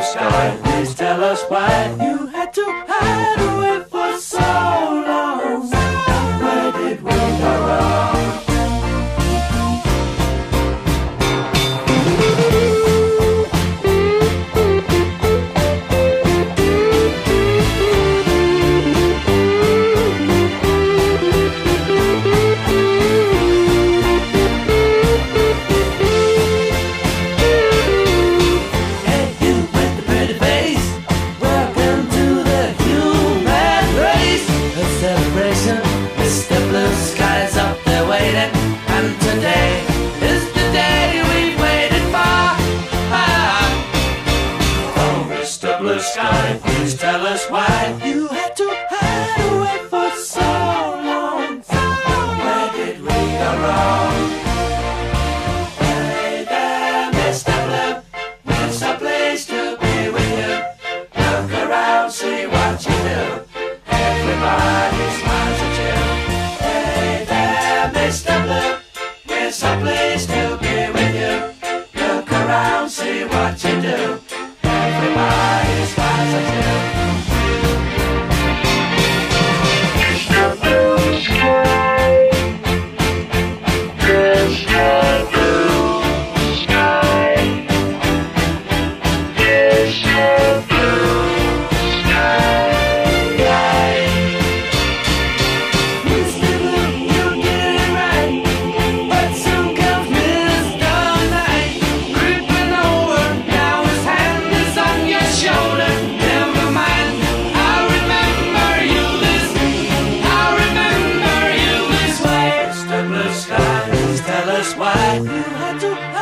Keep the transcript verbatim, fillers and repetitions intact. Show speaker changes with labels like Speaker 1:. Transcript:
Speaker 1: sky, please tell us why
Speaker 2: You had to hide away for so long.
Speaker 1: Where did we go wrong?
Speaker 2: Mister Blue Sky's up there waiting, and today is the day we've waited for. Ah.
Speaker 1: Oh, Mister Blue Sky, please tell us why
Speaker 2: You had to hide away for so long.
Speaker 1: Where did we go wrong?
Speaker 2: Hey there, Mister Blue, it's a place to be with you.
Speaker 1: Look around, see what you do. Everybody smiles at you.
Speaker 2: Hey there, Mister Blue,
Speaker 1: It's a place to be with you. Look around, see what you do. Everybody smiles at you. Mister Blue Sky, please tell us why
Speaker 2: you had to